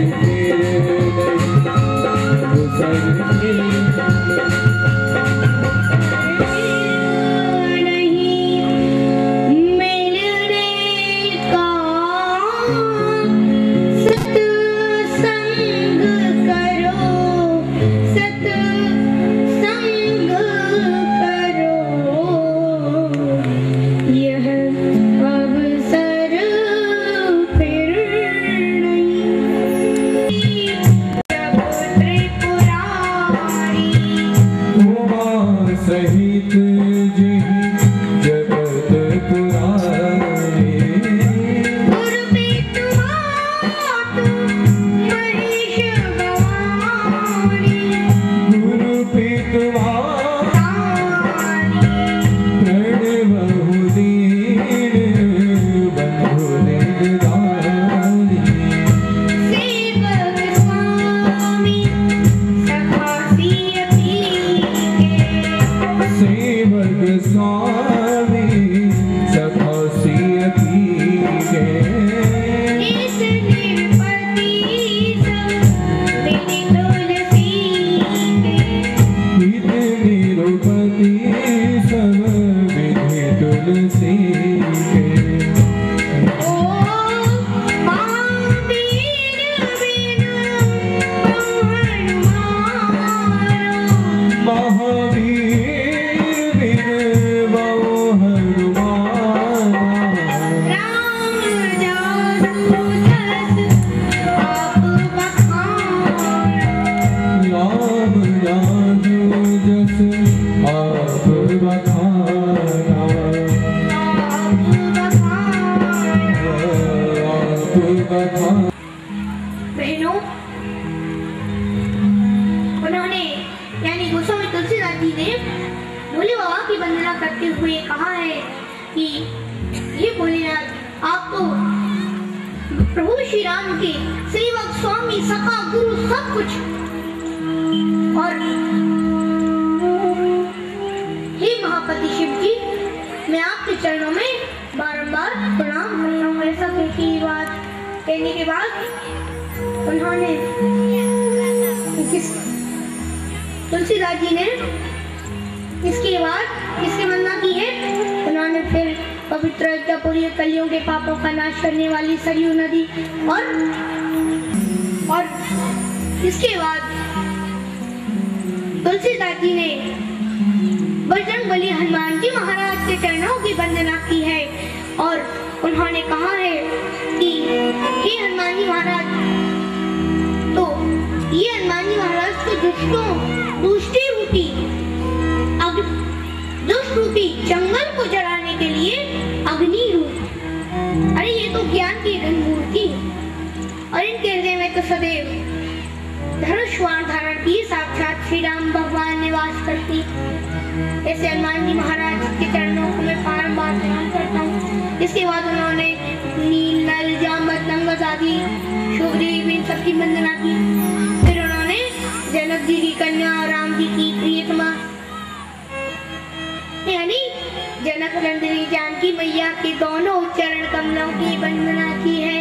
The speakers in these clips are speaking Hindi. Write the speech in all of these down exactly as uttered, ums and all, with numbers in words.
बहनों, उन्होंने यानी गोस्वामी तुलसीदास जी ने भोले बाबा की वंदना करते हुए कहा है कि ये भोलेनाथ, आप तो प्रभु श्री राम के सेवक, स्वामी, सखा, गुरु, सब कुछ, और हे महापति शिव जी, मैं आपके चरणों में बारंबार प्रणाम करता हूँ। ऐसा कहने के बाद कहने के बाद उन्होंने तुलसीदास जी ने इसके बाद इसकी वंदना की है। उन्होंने फिर पवित्र पूरी कलियों के पापों का नाश करने वाली सरयू नदी और और इसके बाद तुलसीदास जी ने बजरंगबली हनुमान जी महाराज के चरणों की वंदना की है और उन्होंने कहा है कि हे हनुमान जी महाराज, तो ये हनुमान जी महाराज को दुष्टों दुष्टि रूपी दुष्ट रूपी जंगल को जलाने के लिए अग्नि रूप, अरे ये तो ज्ञान की मूर्ति, और इनके हृदय में तो सदैव धनुष बाण धारण की साक्षात श्री राम भगवान निवास करती। ऐसे हनुमान जी महाराज के चरणों को मैं बारंबार प्रणाम करता हूँ। इसके बाद उन्होंने नील, नल, जामवंत, अंगद आदि सुग्रीव इन सबकी वंदना की। फिर उन्होंने जनक जी की कन्या और राम जी की प्रियतमा यानी जनक नंदिनी जानकी मैया के दोनों चरण कमलों की वंदना की है।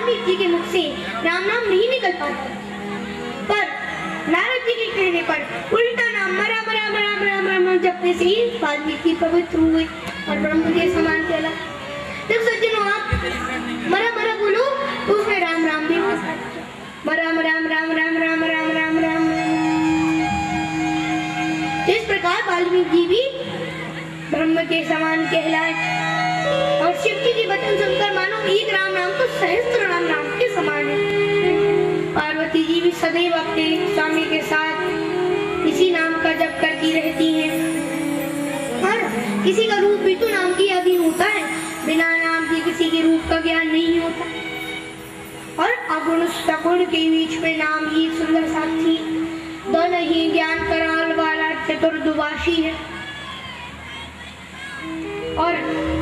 वाल्मीकि जी के मुख से राम नाम नहीं निकल पाता, पर नारद जी के कहने पर उल्टा नाम राम राम राम राम राम जपने से ही वाल्मीकि पवित्र हुए और ब्रह्म के समान कहला। जब सज्जनों आप मरा मरा बोलो तो उसमें राम राम भी हो, मरा राम राम राम राम राम राम राम राम। जिस प्रकार वाल्मीकि जी भी ब्रह्म के समान कहलाए और शिव जी के वचन सुनकर मानो एक राम नाम तो सहस्त्र राम नाम के समान है। पार्वती जी भी सदैव अपने स्वामी के साथ इसी नाम का जप करती रहती हैं। और किसी का रूप भी तो नाम के अधीन होता है, बिना नाम के किसी के रूप का ज्ञान नहीं होता। और अगुण सगुण के बीच में नाम ही सुंदर साथी, दोनों ही ज्ञान कराल वाला चतुर्दुभाषी है। और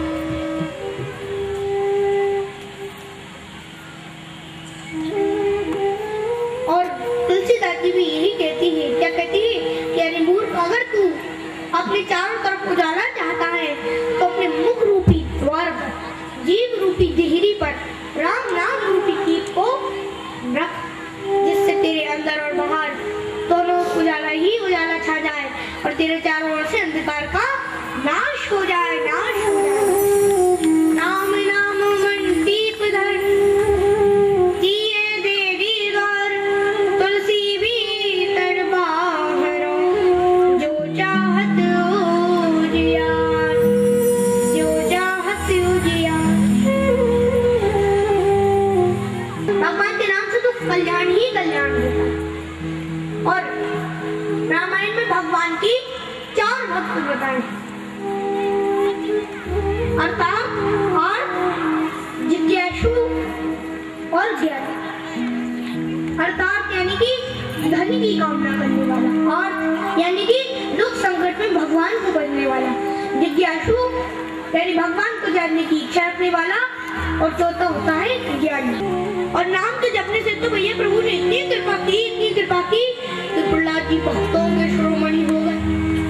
और तुलसीदास जी भी यही कहती है, क्या कहती है कि अरे मूर्ख, अगर तू अपने चारों तरफ उजाला चाहता है तो अपने मुख रूपी द्वार पर, जीव रूपी देहरी पर राम नाम रूपी दीप को रख, जिससे तेरे अंदर और बाहर दोनों उजाला ही उजाला छा जाए और तेरे चारों ओर से अंधकार का नाश हो जाए, नाश हो जाए। नाम नाम मन दीप धर, जिए देवी द्वार, तुलसी भीतर बाहरो, जो चाहत उजियार, जो चाहत उजियार। भगवान के नाम से तो कल्याण ही कल्याण होता है। और रामायण में भगवान की चार भक्त बताए, अर्थात और जिज्ञासु और ज्ञानी। अर्थात यानी कि धन की कामना करने वाला, और यानी कि दुख संकट में भगवान को बनने वाला। जिज्ञासु यानी भगवान को जानने की इच्छा रखने वाला, और चौथा होता है ज्ञानी। और नाम के जपने से तो भैया प्रभु ने इतनी कृपा की, इतनी कृपा की कि प्रहलाद जी भक्तों में शिरोमणि हो गए।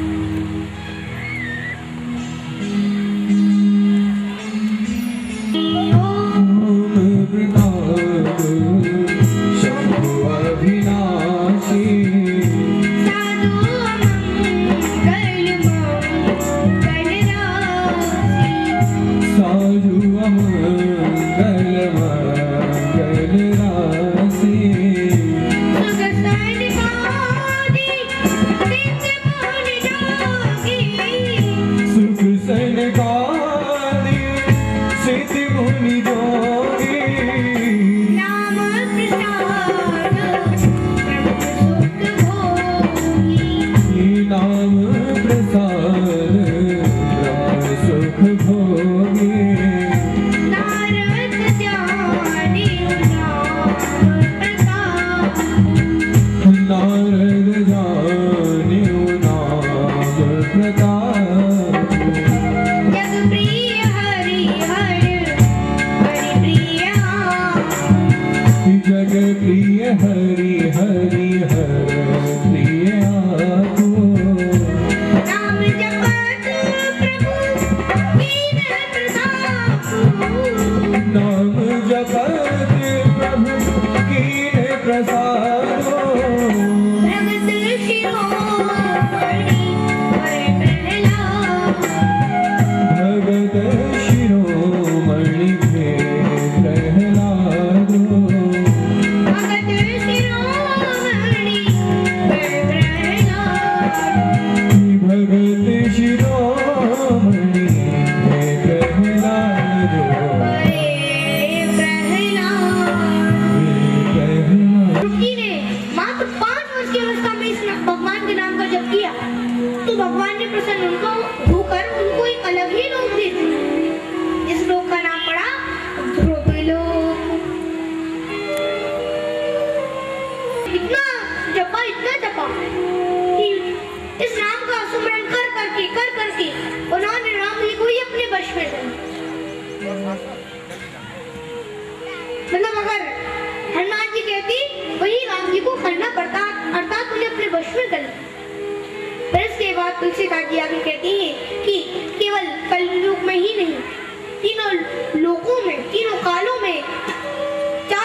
मतलब अगर हनुमान जी कहती वही राम जी को करना पड़ता, अर्थात उन्हें अपने वश में करना। फिर इसके बाद तुलसीदास जी आगे कहती हैं कि केवल कलयुग में ही नहीं, तीनों लोकों में, तीनों कालों में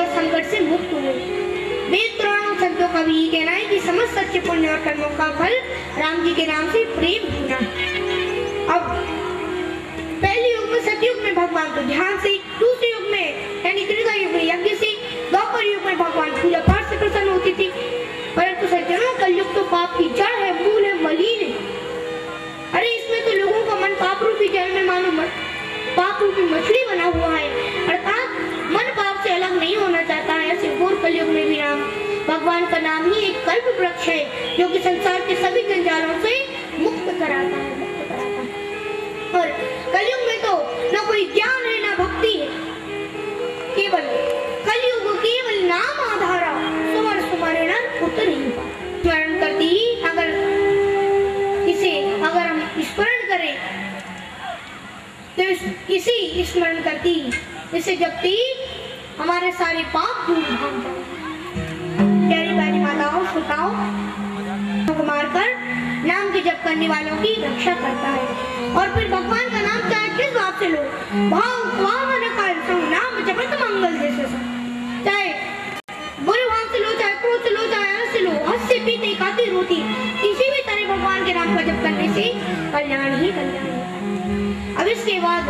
संकट से मुक्त हुए। वेद पुराणों संतों का भी ये कहना है कि समस्त सच्चे पुण्य और कर्मों का फल राम जी के नाम से प्रेम होना। अब पहले युग में सतयुग में भगवान को ध्यान से, दूसरे युग में यानी त्रेता युग में यज्ञ से, द्वापर युग में भगवान पूजा पाठ से प्रसन्न होती थी। परंतु सज्जनों, कलयुग तो पाप की जड़ है, मूल है, मलिन है। अरे इसमें तो लोगों का मन पाप रूपी जल में मानो पाप रूपी मछली बना हुआ है, अर्थात मन पाप से अलग नहीं होना चाहता है। ऐसे घोर कलयुग में भी राम भगवान का नाम ही एक कल्प वृक्ष है जो कि संसार के सभी जंजालों से मुक्त कराता है, मुक्त कराता है। और कलयुग में तो न कोई ज्ञान है न भक्ति है, केवल कलयुग केवल नाम आधारा सुमर सुमरण उतर ही स्मरण करती ही अगर इसे अगर हम स्मरण करें तो इस, इसी स्मरण करती इसे जपती हमारे सारे पाप दूर भाग जाते। प्यारी प्यारी माताओं, श्रोताओं को मारकर नाम के जप करने वालों की रक्षा करता है। और फिर भगवान का नाम चाहे किस बात से लो, भाव भाव नाम जपत मंगल जैसे चाहे बुरे भाव से लो, चाहे क्रोध से लो, चाहे हंस से लो, हंस से पीते खाते रोती, किसी भी तरह भगवान के नाम का जप करने से कल्याण ही कल्याण है। अब इसके बाद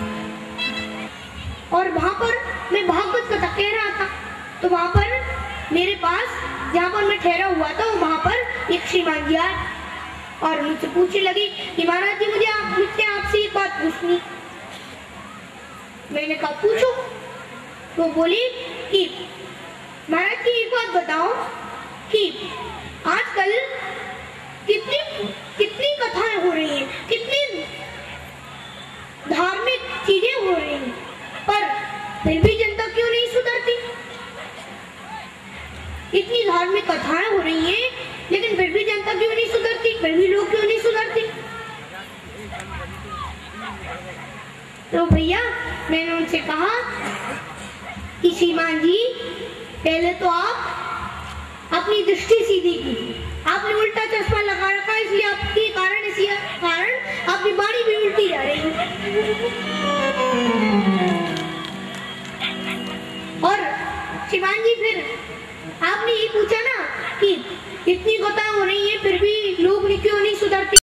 और वहां पर मैं भागवत कथा कह रहा था, तो वहां पर मेरे पास जहाँ पर मैं ठहरा हुआ था वहां पर एक श्रीमान जी आए और मुझसे पूछने लगी कि महाराज जी मुझे आप मुझसे आपसे एक बात पूछनी। मैंने कहा पूछो। तो बोली कि महाराज जी एक बात बताओ कि आजकल कितनी कितनी कथाएं हो रही हैं, कितनी धार्मिक चीजें हो रही हैं, पर फिर भी जनता क्यों नहीं सुधरती? इतनी धार्मिक कथाएं हो रही हैं लेकिन फिर भी जनता क्यों नहीं सुधरती, फिर भी लोग क्यों नहीं सुधरते? तो भैया मैंने उनसे कहा कि श्रीमान जी पहले तो आप अपनी दृष्टि सीधी कीजिए, आपने उल्टा चश्मा लगा रखा है इसलिए आपके कारण इसी कारण आपकी बाणी भी उल्टी जा रही है। और श्रीमान जी फिर आपने ये पूछा ना कि इतनी कथाएं हो रही हैं फिर भी लोग क्यों नहीं सुधरते?